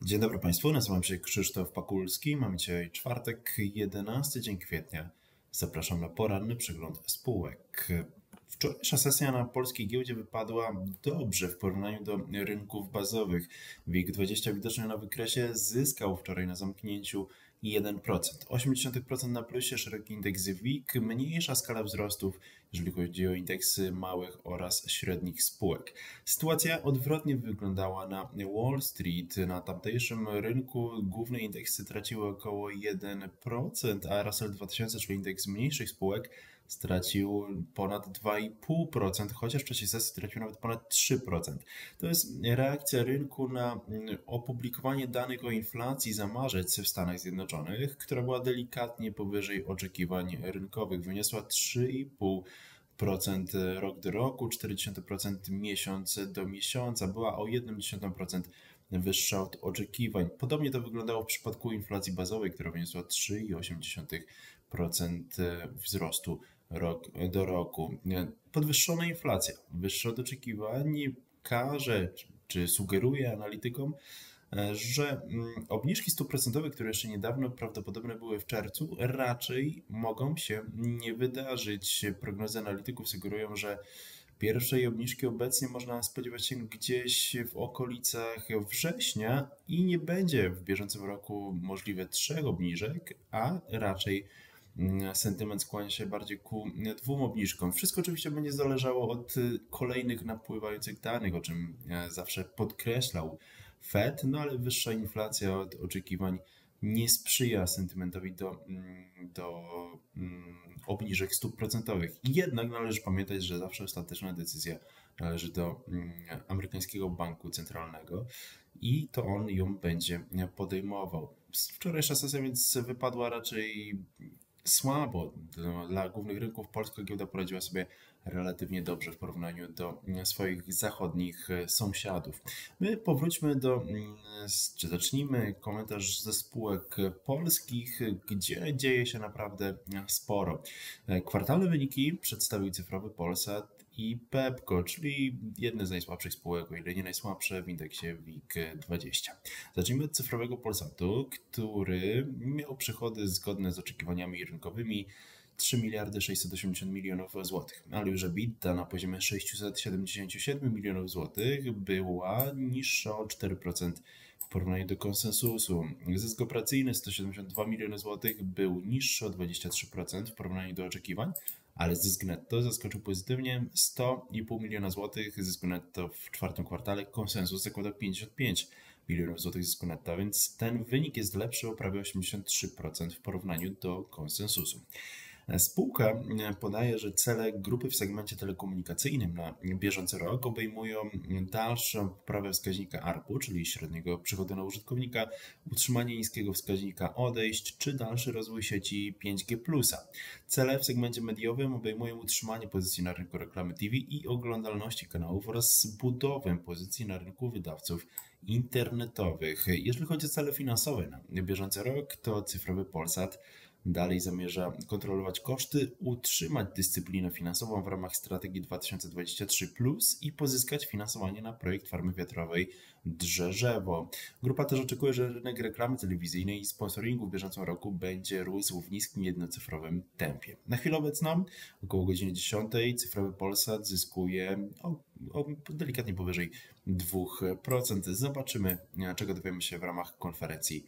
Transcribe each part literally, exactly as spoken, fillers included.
Dzień dobry Państwu, nazywam się Krzysztof Pakulski. Mamy dzisiaj czwartek, jedenasty dzień kwietnia. Zapraszam na poranny przegląd spółek. Wczorajsza sesja na polskiej giełdzie wypadła dobrze w porównaniu do rynków bazowych. WIG dwadzieścia widoczny na wykresie zyskał wczoraj na zamknięciu jeden procent. osiem dziesiątych procent na plusie, szeroki indeks WIG, mniejsza skala wzrostów, jeżeli chodzi o indeksy małych oraz średnich spółek. Sytuacja odwrotnie wyglądała na Wall Street. Na tamtejszym rynku główne indeksy traciły około jeden procent, a Russell dwa tysiące, czyli indeks mniejszych spółek, stracił ponad dwa i pół procent, chociaż w czasie sesji stracił nawet ponad trzy procent. To jest reakcja rynku na opublikowanie danych o inflacji za marzec w Stanach Zjednoczonych, która była delikatnie powyżej oczekiwań rynkowych. Wyniosła trzy i pół procent rok do roku, cztery przecinek pięć procent miesiąc do miesiąca. Była o jeden przecinek pięć procent wyższa od oczekiwań. Podobnie to wyglądało w przypadku inflacji bazowej, która wyniosła trzy przecinek osiem procent wzrostu rok do roku. Podwyższona inflacja, wyższa od oczekiwań, każe czy sugeruje analitykom, że obniżki stóp procentowych, które jeszcze niedawno prawdopodobne były w czerwcu, raczej mogą się nie wydarzyć. Prognozy analityków sugerują, że pierwszej obniżki obecnie można spodziewać się gdzieś w okolicach września i nie będzie w bieżącym roku możliwe trzech obniżek, a raczej sentyment skłania się bardziej ku dwóm obniżkom. Wszystko oczywiście będzie zależało od kolejnych napływających danych, o czym zawsze podkreślał Fed, no ale wyższa inflacja od oczekiwań nie sprzyja sentymentowi do, do obniżek stóp procentowych. Jednak należy pamiętać, że zawsze ostateczna decyzja należy do amerykańskiego banku centralnego i to on ją będzie podejmował. Wczorajsza sesja więc wypadła raczej słabo. Dla głównych rynków polska giełda poradziła sobie relatywnie dobrze w porównaniu do swoich zachodnich sąsiadów. My powróćmy do, czy zacznijmy komentarz ze spółek polskich, gdzie dzieje się naprawdę sporo. Kwartalne wyniki przedstawił cyfrowy Polsat i Pepco, czyli jedne z najsłabszych spółek, o ile nie najsłabsze w indeksie WIG dwadzieścia. Zacznijmy od cyfrowego Polsatu, który miał przychody zgodne z oczekiwaniami rynkowymi trzy miliardy sześćset osiemdziesiąt milionów złotych, ale już EBITDA na poziomie sześćset siedemdziesiąt siedem milionów złotych była niższa o cztery procent w porównaniu do konsensusu. Zysk operacyjny sto siedemdziesiąt dwa miliony złotych był niższy o dwadzieścia trzy procent w porównaniu do oczekiwań, ale zysk netto zaskoczył pozytywnie sto i pół miliona złotych zysku netto w czwartym kwartale. Konsensus zakłada pięćdziesiąt pięć milionów złotych zysku netto, więc ten wynik jest lepszy o prawie osiemdziesiąt trzy procent w porównaniu do konsensusu. Spółka podaje, że cele grupy w segmencie telekomunikacyjnym na bieżący rok obejmują dalszą poprawę wskaźnika A R P U, czyli średniego przychodu na użytkownika, utrzymanie niskiego wskaźnika odejść czy dalszy rozwój sieci pięć G plus. Cele w segmencie mediowym obejmują utrzymanie pozycji na rynku reklamy T V i oglądalności kanałów oraz budowę pozycji na rynku wydawców internetowych. Jeżeli chodzi o cele finansowe na bieżący rok, to cyfrowy Polsat dalej zamierza kontrolować koszty, utrzymać dyscyplinę finansową w ramach strategii dwa tysiące dwadzieścia trzy plus i pozyskać finansowanie na projekt farmy wiatrowej Drzeżewo. Grupa też oczekuje, że rynek reklamy telewizyjnej i sponsoringu w bieżącym roku będzie rósł w niskim jednocyfrowym tempie. Na chwilę obecną, około godziny dziesiątej, cyfrowy Polsat zyskuje o, o delikatnie powyżej dwa procent. Zobaczymy, czego dowiemy się w ramach konferencji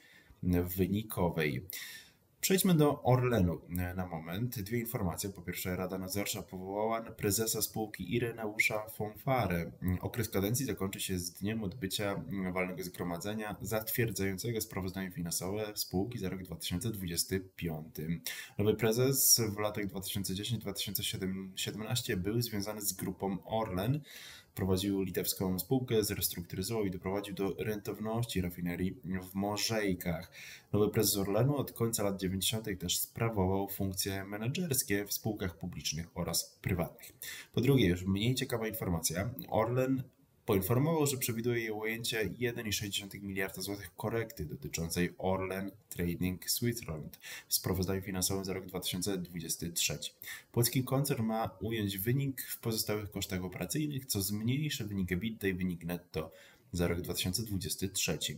wynikowej. Przejdźmy do Orlenu na moment. Dwie informacje. Po pierwsze, Rada Nadzorcza powołała prezesa spółki Ireneusza Fonfarę. Okres kadencji zakończy się z dniem odbycia walnego zgromadzenia zatwierdzającego sprawozdanie finansowe spółki za rok dwa tysiące dwudziesty piąty. Nowy prezes w latach dwa tysiące dziesiątym do dwa tysiące siedemnastego był związany z grupą Orlen. Prowadził litewską spółkę, zrestrukturyzował i doprowadził do rentowności rafinerii w Morzejkach. Nowy prezes Orlenu od końca lat dziewięćdziesiątych też sprawował funkcje menedżerskie w spółkach publicznych oraz prywatnych. Po drugie, już mniej ciekawa informacja, Orlen poinformował, że przewiduje ujęcie jeden i sześć miliarda złotych korekty dotyczącej Orlen Trading Switzerland w sprawozdaniu finansowym za rok dwa tysiące dwudziesty trzeci. Polski koncern ma ująć wynik w pozostałych kosztach operacyjnych, co zmniejszy wynik EBITDA i wynik netto za rok dwa tysiące dwudziesty trzeci.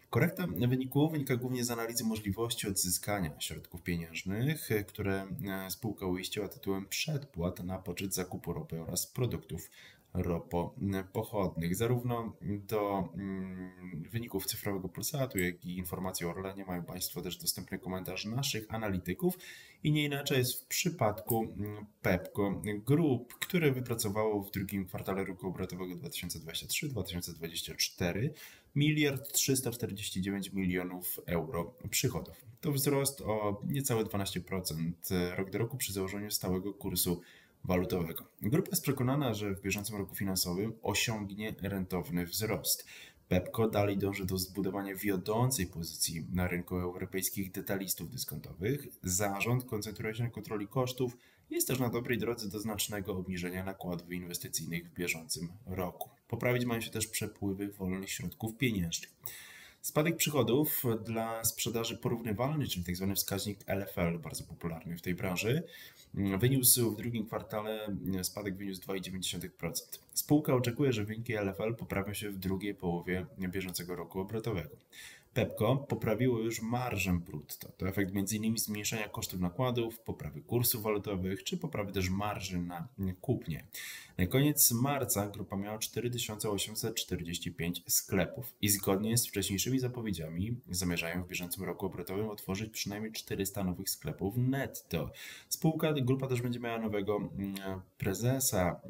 Korekta wyniku wynika głównie z analizy możliwości odzyskania środków pieniężnych, które spółka uiściła tytułem przedpłat na poczet zakupu ropy oraz produktów ropopochodnych. Zarówno do wyników cyfrowego Polsatu, jak i informacji o Orlenie mają Państwo też dostępny komentarz naszych analityków i nie inaczej jest w przypadku Pepco Group, które wypracowało w drugim kwartale roku obrotowego dwa tysiące dwudziestego trzeciego dwa tysiące dwudziestego czwartego miliard trzysta czterdzieści dziewięć milionów euro przychodów. To wzrost o niecałe dwanaście procent rok do roku przy założeniu stałego kursu walutowego. Grupa jest przekonana, że w bieżącym roku finansowym osiągnie rentowny wzrost. Pepco dalej dąży do zbudowania wiodącej pozycji na rynku europejskich detalistów dyskontowych. Zarząd koncentruje się na kontroli kosztów i jest też na dobrej drodze do znacznego obniżenia nakładów inwestycyjnych w bieżącym roku. Poprawić mają się też przepływy wolnych środków pieniężnych. Spadek przychodów dla sprzedaży porównywalnej, czyli tzw. wskaźnik L F L, bardzo popularny w tej branży, wyniósł w drugim kwartale spadek wyniósł dwa przecinek dziewięć procent. Spółka oczekuje, że wyniki L F L poprawią się w drugiej połowie bieżącego roku obrotowego. Pepco poprawiło już marżę brutto. To efekt m.in. zmniejszenia kosztów nakładów, poprawy kursów walutowych, czy poprawy też marży na kupnie. Na koniec marca grupa miała cztery tysiące osiemset czterdzieści pięć sklepów i zgodnie z wcześniejszymi zapowiedziami zamierzają w bieżącym roku obrotowym otworzyć przynajmniej czterysta nowych sklepów netto. Spółka, grupa też będzie miała nowego prezesa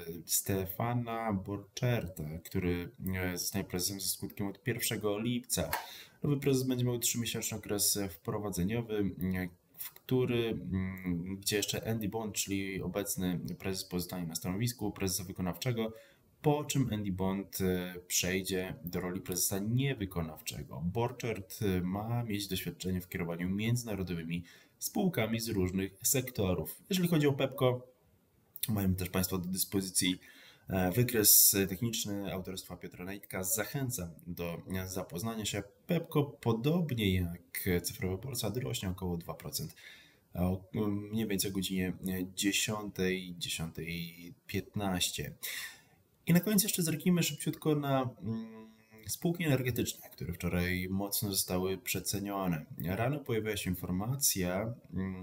Stefana Borcherta, który zostanie prezesem ze skutkiem od pierwszego lipca. Nowy prezes będzie miał trzymiesięczny okres wprowadzeniowy, w który, gdzie jeszcze Andy Bond, czyli obecny prezes, pozostanie na stanowisku prezesa wykonawczego, po czym Andy Bond przejdzie do roli prezesa niewykonawczego. Borchert ma mieć doświadczenie w kierowaniu międzynarodowymi spółkami z różnych sektorów. Jeżeli chodzi o Pepco, mają też Państwo do dyspozycji wykres techniczny autorstwa Piotra Nejtka. Zachęcam do zapoznania się. Pepco, podobnie jak cyfrowy Polsat, rośnie około dwa procent. Mniej więcej o godzinie dziesiątej, dziesiątej piętnaście. I na koniec jeszcze zerknijmy szybciutko na spółki energetyczne, które wczoraj mocno zostały przecenione. Rano pojawiła się informacja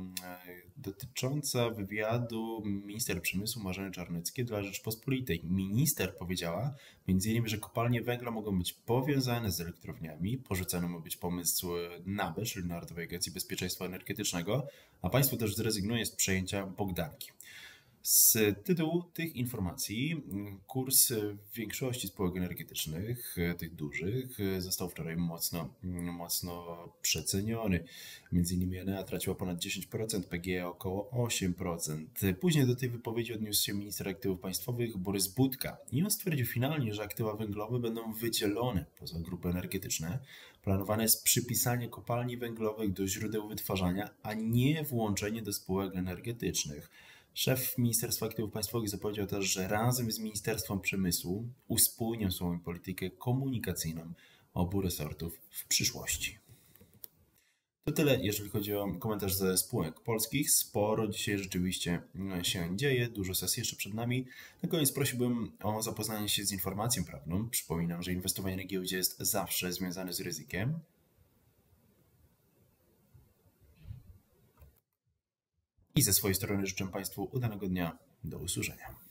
dotycząca wywiadu minister przemysłu Marzeny Czarneckiej dla Rzeczpospolitej. Minister powiedziała między innymi, że kopalnie węgla mogą być powiązane z elektrowniami. Porzucony ma być pomysł N A B E, czyli Narodowej Agencji Bezpieczeństwa Energetycznego, a państwo też zrezygnuje z przejęcia Bogdanki. Z tytułu tych informacji kurs większości spółek energetycznych, tych dużych, został wczoraj mocno, mocno przeceniony. Między innymi Enea traciła ponad dziesięć procent, P G E około osiem procent. Później do tej wypowiedzi odniósł się minister aktywów państwowych Borys Budka i on stwierdził finalnie, że aktywa węglowe będą wydzielone poza grupy energetyczne. Planowane jest przypisanie kopalni węglowych do źródeł wytwarzania, a nie włączenie do spółek energetycznych. Szef Ministerstwa Aktywów Państwowych zapowiedział też, że razem z Ministerstwem Przemysłu uspójnią swoją politykę komunikacyjną obu resortów w przyszłości. To tyle, jeżeli chodzi o komentarz ze spółek polskich. Sporo dzisiaj rzeczywiście się dzieje, dużo sesji jeszcze przed nami. Na koniec prosiłbym o zapoznanie się z informacją prawną. Przypominam, że inwestowanie na giełdzie jest zawsze związane z ryzykiem. I ze swojej strony życzę Państwu udanego dnia. Do usłyszenia.